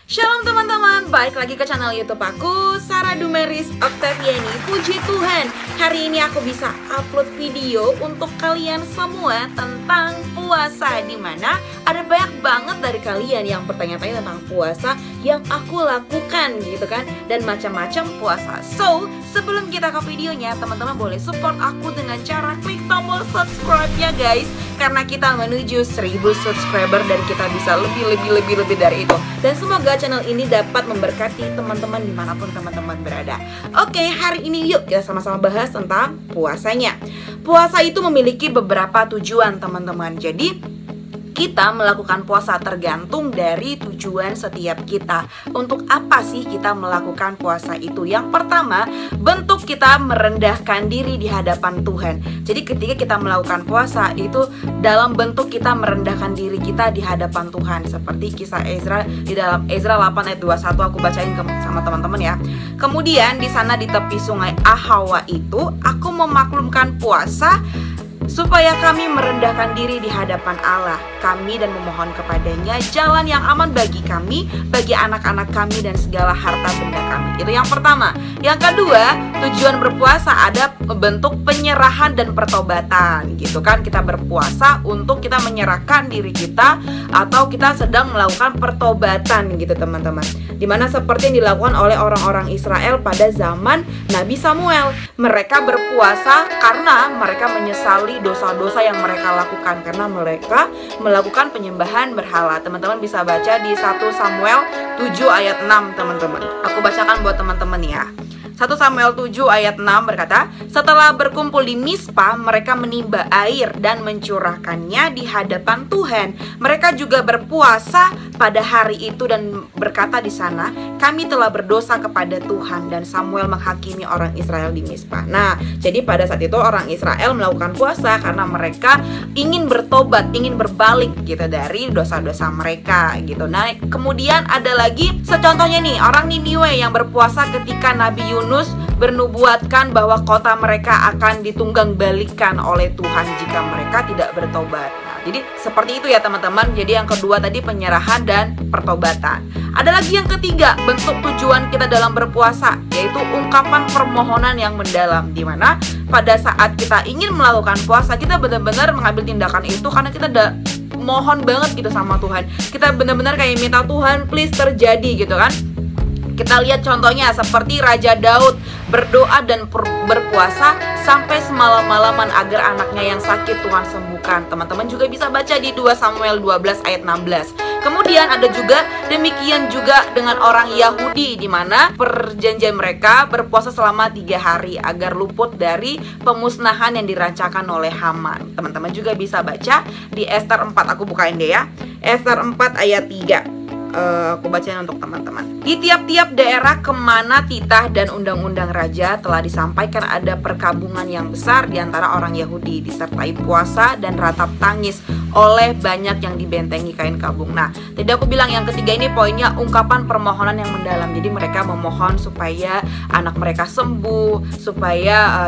Shalom teman-teman, balik lagi ke channel YouTube aku, Sarah Dumeris Octaviani. Puji Tuhan, hari ini aku bisa upload video untuk kalian semua tentang puasa, dimana ada banyak banget dari kalian yang bertanya-tanya tentang puasa yang aku lakukan gitu kan, dan macam-macam puasa. So, sebelum kita ke videonya, teman-teman boleh support aku dengan cara klik tombol subscribe-nya guys, karena kita menuju 1000 subscriber dan kita bisa lebih dari itu. Dan semoga channel ini dapat memberkati teman-teman dimanapun teman-teman berada. Oke, hari ini yuk kita sama-sama bahas tentang puasanya. Puasa itu memiliki beberapa tujuan teman-teman. Jadi kita melakukan puasa tergantung dari tujuan setiap kita. Untuk apa sih kita melakukan puasa itu? Yang pertama, bentuk kita merendahkan diri di hadapan Tuhan. Jadi ketika kita melakukan puasa itu dalam bentuk kita merendahkan diri kita di hadapan Tuhan. Seperti kisah Ezra di dalam Ezra 8 ayat 21, aku bacain sama teman-teman ya. Kemudian di sana di tepi sungai Ahawa itu aku memaklumkan puasa supaya kami merendahkan diri di hadapan Allah kami dan memohon kepadanya jalan yang aman bagi kami, bagi anak-anak kami dan segala harta benda kami. Itu yang pertama. Yang kedua, tujuan berpuasa ada bentuk penyerahan dan pertobatan gitu kan. Kita berpuasa untuk kita menyerahkan diri kita atau kita sedang melakukan pertobatan gitu teman-teman. Dimana seperti yang dilakukan oleh orang-orang Israel pada zaman Nabi Samuel. Mereka berpuasa karena mereka menyesali dosa-dosa yang mereka lakukan, karena mereka melakukan penyembahan berhala. Teman-teman bisa baca di 1 Samuel 7 ayat 6 teman-teman. Aku bacakan buat teman-teman ya. 1 Samuel 7 ayat 6 berkata, setelah berkumpul di Mispa, mereka menimba air dan mencurahkannya di hadapan Tuhan. Mereka juga berpuasa pada hari itu dan berkata di sana, kami telah berdosa kepada Tuhan. Dan Samuel menghakimi orang Israel di Mispa. Nah, jadi pada saat itu orang Israel melakukan puasa karena mereka ingin bertobat, ingin berbalik gitu dari dosa-dosa mereka gitu. Nah, kemudian ada lagi secontohnya nih, orang Niniwe yang berpuasa ketika Nabi Yunus bernubuatkan bahwa kota mereka akan ditunggang balikan oleh Tuhan jika mereka tidak bertobat. Nah, jadi seperti itu ya teman-teman. Jadi yang kedua tadi penyerahan dan pertobatan. Ada lagi yang ketiga, bentuk tujuan kita dalam berpuasa, yaitu ungkapan permohonan yang mendalam. Dimana pada saat kita ingin melakukan puasa, kita benar-benar mengambil tindakan itu karena kita mohon banget gitu sama Tuhan. Kita benar-benar kayak minta Tuhan please terjadi gitu kan. Kita lihat contohnya seperti Raja Daud berdoa dan berpuasa sampai semalam-malaman agar anaknya yang sakit Tuhan sembuhkan. Teman-teman juga bisa baca di 2 Samuel 12 ayat 16. Kemudian ada juga demikian juga dengan orang Yahudi, di mana perjanjian mereka berpuasa selama 3 hari agar luput dari pemusnahan yang dirancangkan oleh Haman. Teman-teman juga bisa baca di Ester 4, aku bukain deh ya. Ester 4 ayat 3. Aku bacain untuk teman-teman. Di tiap-tiap daerah kemana titah dan undang-undang raja telah disampaikan ada perkabungan yang besar di antara orang Yahudi, disertai puasa dan ratap tangis oleh banyak yang dibentengi kain kabung. Nah, tadi aku bilang yang ketiga ini poinnya ungkapan permohonan yang mendalam. Jadi mereka memohon supaya anak mereka sembuh, supaya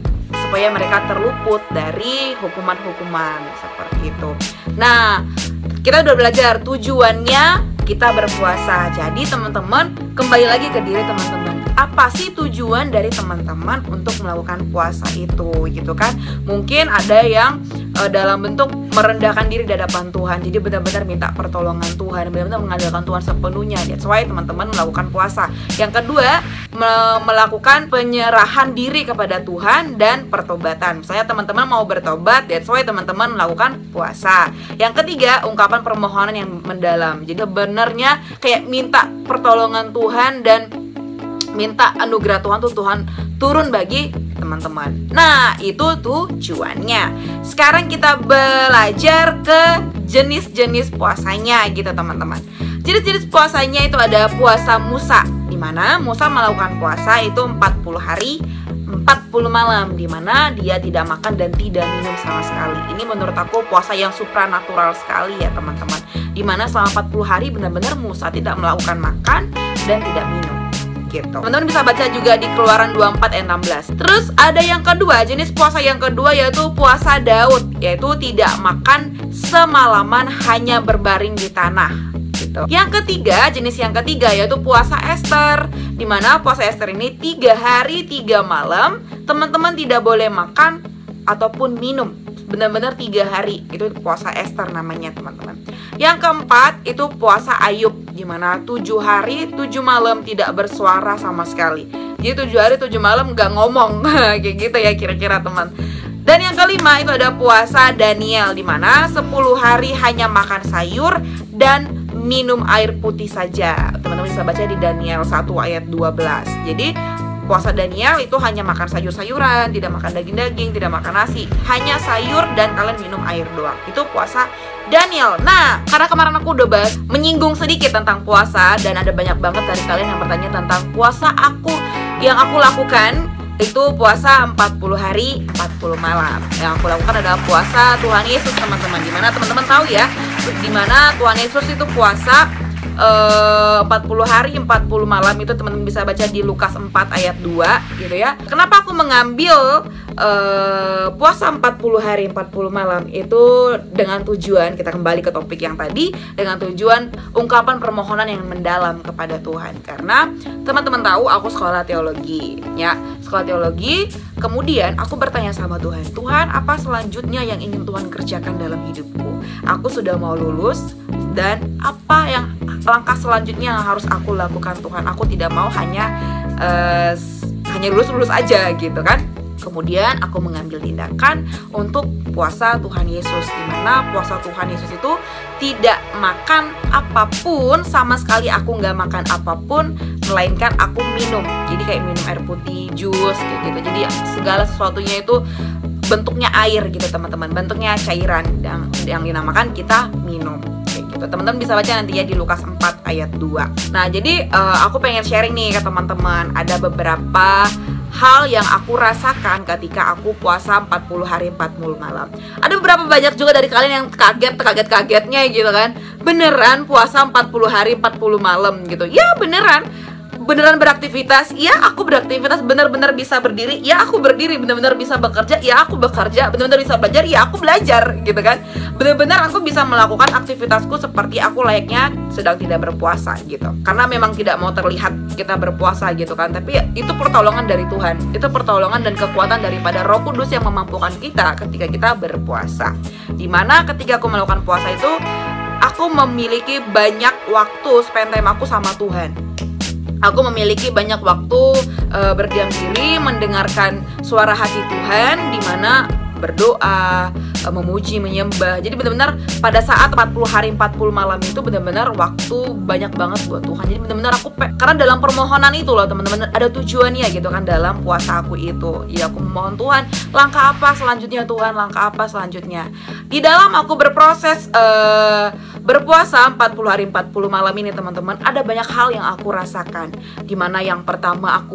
mereka terluput dari hukuman-hukuman seperti itu. Nah, kita udah belajar tujuannya kita berpuasa. Jadi teman-teman, kembali lagi ke diri teman-teman. Apa sih tujuan dari teman-teman untuk melakukan puasa itu gitu kan? Mungkin ada yang dalam bentuk merendahkan diri di hadapan Tuhan. Jadi benar-benar minta pertolongan Tuhan, benar-benar mengandalkan Tuhan sepenuhnya. That's why teman-teman melakukan puasa. Yang kedua, melakukan penyerahan diri kepada Tuhan dan pertobatan. Misalnya teman-teman mau bertobat, that's why teman-teman melakukan puasa. Yang ketiga, ungkapan permohonan yang mendalam. Jadi sebenarnya kayak minta pertolongan Tuhan dan minta anugerah Tuhan tuh Tuhan turun bagi teman-teman. Nah, itu tujuannya. Sekarang kita belajar ke jenis-jenis puasanya gitu teman-teman. Jenis-jenis puasanya itu ada puasa Musa, di mana Musa melakukan puasa itu 40 hari 40 malam, di mana dia tidak makan dan tidak minum sama sekali. Ini menurut aku puasa yang supranatural sekali ya teman-teman. Di mana selama 40 hari benar-benar Musa tidak melakukan makan dan tidak minum. Gitu. Teman-teman bisa baca juga di Keluaran 24 ayat 16. Terus ada yang kedua, jenis puasa yang kedua yaitu puasa Daud, yaitu tidak makan semalaman hanya berbaring di tanah. gitu. Jenis yang ketiga yaitu puasa Ester, dimana puasa Ester ini 3 hari 3 malam teman-teman tidak boleh makan ataupun minum, benar-benar 3 hari. Itu puasa Ester namanya teman-teman. Yang keempat itu puasa Ayub, dimana 7 hari 7 malam tidak bersuara sama sekali. Jadi 7 hari 7 malam gak ngomong kayak gitu ya kira-kira teman. Dan yang kelima itu ada puasa Daniel, dimana 10 hari hanya makan sayur dan minum air putih saja. Teman-teman bisa baca di Daniel 1 ayat 12. Jadi puasa Daniel itu hanya makan sayur-sayuran, tidak makan daging-daging, tidak makan nasi, hanya sayur dan kalian minum air doang. Itu puasa Daniel. Nah, karena kemarin aku udah bahas menyinggung sedikit tentang puasa, dan ada banyak banget dari kalian yang bertanya tentang puasa yang aku lakukan. Itu puasa 40 hari 40 malam. Yang aku lakukan adalah puasa Tuhan Yesus teman-teman. Dimana teman-teman tahu ya, dimana Tuhan Yesus itu puasa 40 hari 40 malam. Itu teman-teman bisa baca di Lukas 4 ayat 2 gitu ya. Kenapa aku mengambil puasa 40 hari 40 malam itu dengan tujuan, kita kembali ke topik yang tadi, dengan tujuan ungkapan permohonan yang mendalam kepada Tuhan. Karena teman-teman tahu aku sekolah teologi ya, sekolah teologi. Kemudian aku bertanya sama Tuhan, Tuhan apa selanjutnya yang ingin Tuhan kerjakan dalam hidupku? Aku sudah mau lulus, dan apa yang langkah selanjutnya yang harus aku lakukan Tuhan? Aku tidak mau hanya lulus aja gitu kan. Kemudian aku mengambil tindakan untuk puasa Tuhan Yesus, dimana puasa Tuhan Yesus itu tidak makan apapun, sama sekali aku nggak makan apapun, melainkan aku minum. Jadi kayak minum air putih, jus kayak gitu. Jadi segala sesuatunya itu bentuknya air gitu teman-teman, bentuknya cairan yang dinamakan kita minum kayak gitu. Teman-teman bisa baca nanti ya di Lukas 4 ayat 2. Nah jadi aku pengen sharing nih ke teman-teman, ada beberapa hal yang aku rasakan ketika aku puasa 40 hari 40 malam. Ada beberapa banyak juga dari kalian yang kagetnya gitu kan. Beneran puasa 40 hari 40 malam gitu. Ya beneran beraktivitas. Ya aku beraktivitas, bener-bener bisa berdiri. Ya aku berdiri, bener-bener bisa bekerja. Ya aku bekerja, bener-bener bisa belajar. Ya aku belajar gitu kan. Bener-bener aku bisa melakukan aktivitasku seperti aku layaknya sedang tidak berpuasa gitu. Karena memang tidak mau terlihat kita berpuasa gitu kan. Tapi itu pertolongan dari Tuhan. Itu pertolongan dan kekuatan daripada Roh Kudus yang memampukan kita ketika kita berpuasa. Dimana ketika aku melakukan puasa itu, aku memiliki banyak waktu spend time aku sama Tuhan. Aku memiliki banyak waktu berdiam diri, mendengarkan suara hati Tuhan, di mana berdoa, memuji, menyembah. Jadi benar-benar pada saat 40 hari 40 malam itu benar-benar waktu banyak banget buat Tuhan. Jadi benar-benar aku karena dalam permohonan itu loh teman-teman, ada tujuannya gitu kan dalam puasa aku itu. Ya aku memohon Tuhan, langkah apa selanjutnya Tuhan, langkah apa selanjutnya. Di dalam aku berproses berpuasa 40 hari 40 malam ini teman-teman, ada banyak hal yang aku rasakan. Dimana yang pertama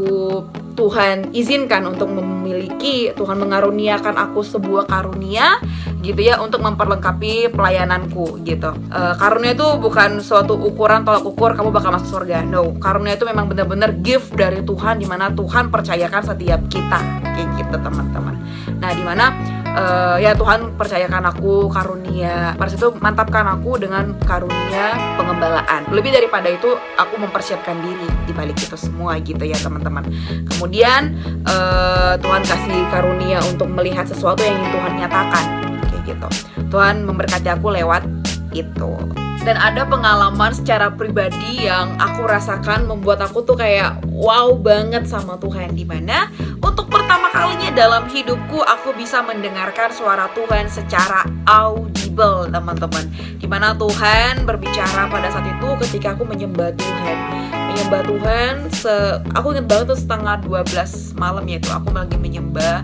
Tuhan izinkan untuk memiliki, Tuhan mengaruniakan aku sebuah karunia gitu ya, untuk memperlengkapi pelayananku gitu. Karunia itu bukan suatu ukuran tolak ukur kamu bakal masuk surga. No, karunia itu memang benar-benar gift dari Tuhan, dimana Tuhan percayakan setiap kita kayak gitu teman-teman. Nah dimana ya Tuhan percayakan aku karunia, pada situ mantapkan aku dengan karunia pengembalaan. Lebih daripada itu aku mempersiapkan diri di balik itu semua gitu ya teman-teman. Kemudian Tuhan kasih karunia untuk melihat sesuatu yang ingin Tuhan nyatakan kayak gitu. Tuhan memberkati aku lewat itu. Dan ada pengalaman secara pribadi yang aku rasakan membuat aku tuh kayak wow banget sama Tuhan. Dimana untuk pertama kalinya dalam hidupku aku bisa mendengarkan suara Tuhan secara audible teman-teman. Dimana Tuhan berbicara pada saat itu ketika aku menyembah Tuhan. Menyembah Tuhan, aku ingat banget tuh setengah 12 malam ya itu. Aku lagi menyembah.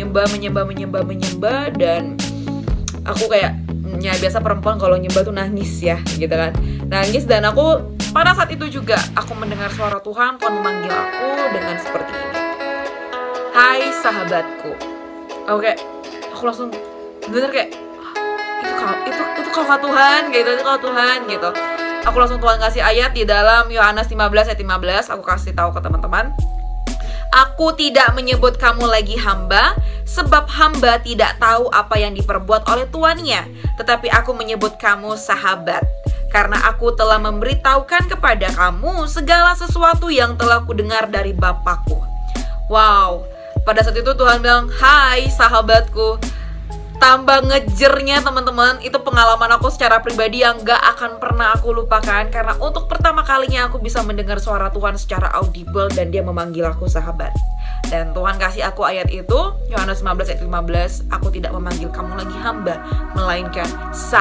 Dan aku kayak ya biasa perempuan kalau nyembah tuh nangis ya gitu kan, nangis. Dan aku pada saat itu juga aku mendengar suara Tuhan memanggil aku dengan seperti ini, hai sahabatku. Oke, aku langsung bener kayak itu kalau Tuhan gitu, itu kalau Tuhan gitu. Aku langsung Tuhan kasih ayat di dalam Yohanes 15 ayat 15. Aku kasih tahu ke teman-teman, aku tidak menyebut kamu lagi hamba, sebab hamba tidak tahu apa yang diperbuat oleh tuannya. Tetapi aku menyebut kamu sahabat, karena aku telah memberitahukan kepada kamu segala sesuatu yang telah kudengar dari Bapakku. Wow, pada saat itu Tuhan bilang, hai sahabatku. Tambah ngejernya teman-teman, itu pengalaman aku secara pribadi yang gak akan pernah aku lupakan. Karena untuk pertama kalinya aku bisa mendengar suara Tuhan secara audible dan dia memanggil aku sahabat. Dan Tuhan kasih aku ayat itu, Yohanes 15 ayat 15, aku tidak memanggil kamu lagi hamba, melainkan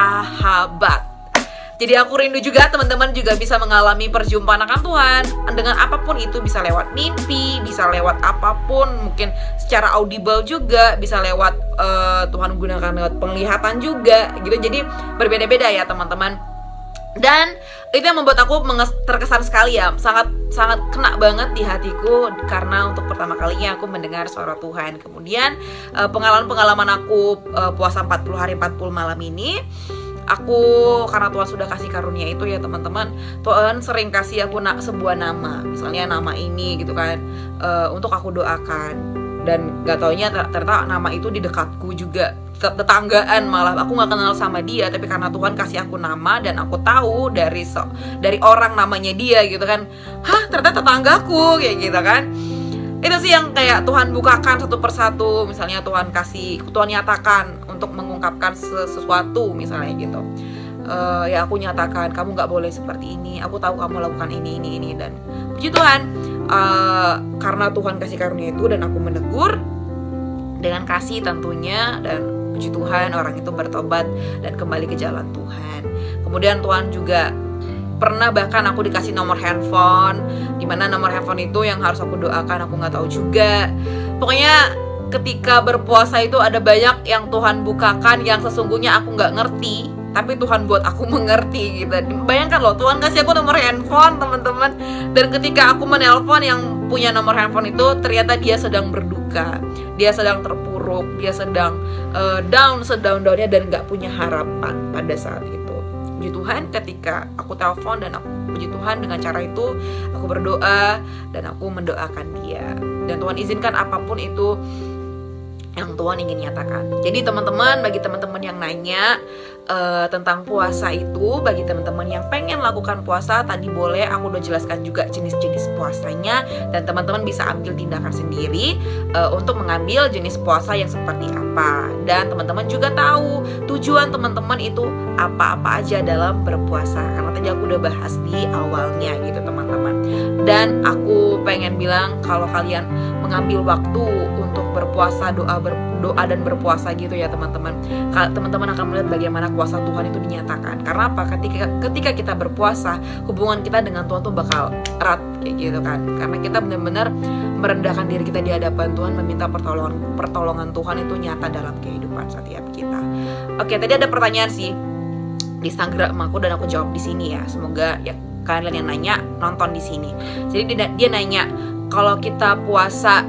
sahabat. Jadi aku rindu juga teman-teman juga bisa mengalami perjumpaan akan Tuhan dengan apapun itu, bisa lewat mimpi, bisa lewat apapun, mungkin secara audible juga, bisa lewat Tuhan gunakan lewat penglihatan juga gitu. Jadi berbeda-beda ya teman-teman. Dan itu yang membuat aku terkesan sekali ya, sangat kena banget di hatiku karena untuk pertama kalinya aku mendengar suara Tuhan. Kemudian pengalaman aku puasa 40 hari 40 malam ini, aku karena Tuhan sudah kasih karunia itu ya teman-teman, Tuhan sering kasih aku sebuah nama, misalnya nama ini gitu kan, untuk aku doakan. Dan gak taunya ternyata nama itu di dekatku juga, tetanggaan malah, aku gak kenal sama dia, tapi karena Tuhan kasih aku nama dan aku tahu dari orang namanya dia gitu kan, hah ternyata tetanggaku kayak gitu kan. Itu sih yang kayak Tuhan bukakan satu persatu, misalnya Tuhan nyatakan untuk mengungkapkan sesuatu misalnya gitu. Ya aku nyatakan kamu gak boleh seperti ini, aku tahu kamu lakukan ini dan puji Tuhan, karena Tuhan kasih karunia itu dan aku menegur dengan kasih tentunya, dan puji Tuhan orang itu bertobat dan kembali ke jalan Tuhan. Kemudian Tuhan juga pernah bahkan aku dikasih nomor handphone, dimana nomor handphone itu yang harus aku doakan aku nggak tahu juga. Pokoknya ketika berpuasa itu ada banyak yang Tuhan bukakan yang sesungguhnya aku nggak ngerti, tapi Tuhan buat aku mengerti gitu. Bayangkan loh, Tuhan kasih aku nomor handphone teman-teman, dan ketika aku menelpon yang punya nomor handphone itu, ternyata dia sedang berduka, dia sedang terpuruk, dia sedang sedown-downnya dan nggak punya harapan pada saat itu. Puji Tuhan ketika aku telepon dan aku puji Tuhan dengan cara itu aku berdoa dan aku mendoakan dia, dan Tuhan izinkan apapun itu yang Tuhan ingin nyatakan. Jadi teman-teman, bagi teman-teman yang nanya tentang puasa itu, bagi teman-teman yang pengen lakukan puasa, tadi boleh aku udah jelaskan juga jenis-jenis puasanya, dan teman-teman bisa ambil tindakan sendiri untuk mengambil jenis puasa yang seperti apa. Dan teman-teman juga tahu tujuan teman-teman itu apa-apa aja dalam berpuasa, karena tadi aku udah bahas di awalnya gitu teman-teman. Dan aku pengen bilang kalau kalian mengambil waktu untuk berpuasa, doa dan berpuasa gitu ya teman-teman, teman-teman akan melihat bagaimana kuasa Tuhan itu dinyatakan. Karena apa? Ketika kita berpuasa, hubungan kita dengan Tuhan tuh bakal erat kayak gitu kan, karena kita benar-benar merendahkan diri kita di hadapan Tuhan, meminta pertolongan Tuhan itu nyata dalam kehidupan setiap kita. Oke, tadi ada pertanyaan sih di Instagram aku dan aku jawab di sini ya. Semoga ya kalian yang nanya nonton di sini. Jadi dia nanya, kalau kita puasa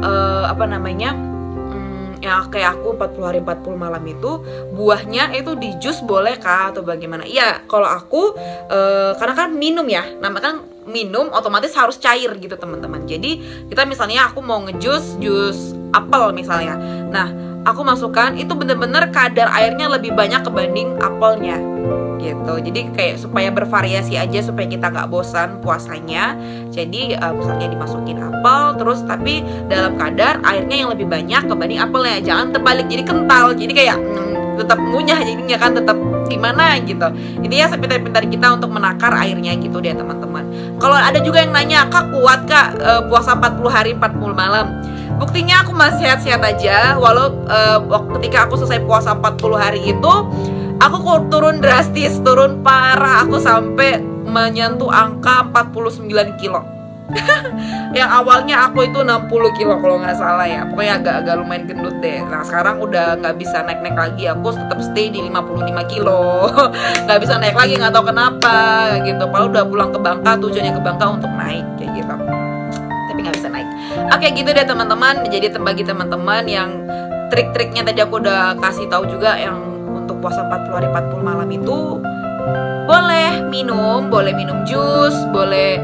ya kayak aku 40 hari 40 malam itu, buahnya itu di jus boleh kah atau bagaimana? Iya, kalau aku karena kan minum ya, namanya kan minum otomatis harus cair gitu teman-teman. Jadi kita misalnya aku mau jus apel misalnya, nah aku masukkan itu bener-bener kadar airnya lebih banyak kebanding apelnya gitu. Jadi kayak supaya bervariasi aja, supaya kita nggak bosan puasanya. Jadi misalnya dimasukin apel terus, tapi dalam kadar airnya yang lebih banyak kebanding apelnya, jangan terbalik jadi kental, jadi kayak tetap ngunyah jadinya kan, tetap gimana gitu. Intinya sepintar-pintar kita untuk menakar airnya gitu deh teman-teman. Kalau ada juga yang nanya, kak kuat kak puasa 40 hari 40 malam? Buktinya aku masih sehat-sehat aja. Walau ketika aku selesai puasa 40 hari itu, aku turun drastis, turun parah. Aku sampai menyentuh angka 49 kilo. Yang awalnya aku itu 60 kilo kalau nggak salah ya. Pokoknya agak lumayan gendut deh. Nah sekarang udah nggak bisa naik-naik lagi. Aku tetap stay di 55 kilo. Nggak bisa naik lagi, nggak tahu kenapa gitu. Padahal udah pulang ke Bangka, tujuannya ke Bangka untuk naik kayak gitu, tapi nggak bisa naik. Oke gitu deh teman-teman. Jadi bagi teman-teman yang trik-triknya tadi aku udah kasih tahu juga, yang untuk puasa 40 hari 40 malam itu boleh minum jus, boleh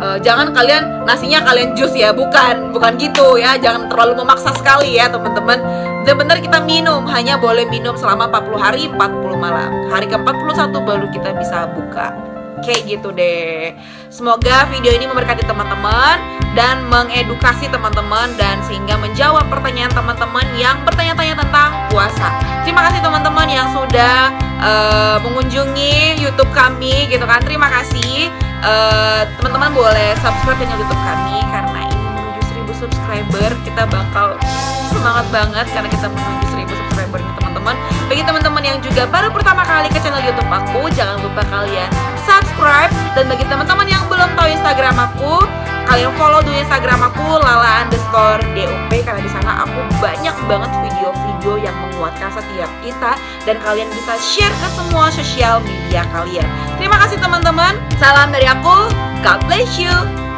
Jangan kalian nasinya kalian jus ya, bukan gitu ya. Jangan terlalu memaksa sekali ya teman-teman. Benar-benar kita minum, hanya boleh minum selama 40 hari 40 malam. Hari ke-41 baru kita bisa buka. Kayak gitu deh. Semoga video ini memberkati teman-teman dan mengedukasi teman-teman, dan sehingga menjawab pertanyaan teman-teman yang bertanya-tanya tentang puasa. Terima kasih teman-teman yang sudah mengunjungi YouTube kami gitu kan. Terima kasih. Teman-teman boleh subscribe channel YouTube kami karena ini menuju 1000 subscriber. Kita bakal semangat banget karena kita menuju 1000 subscriber nih teman-teman. Bagi teman-teman yang juga baru pertama kali ke channel YouTube aku, jangan lupa kalian subscribe. Dan bagi teman-teman yang belum tahu Instagram aku, kalian follow dulu Instagram aku lala_dop, karena di sana aku banyak banget video-video yang menguatkan setiap kita, dan kalian bisa share ke semua sosial media kalian. Terima kasih teman-teman. Salam dari aku. God bless you.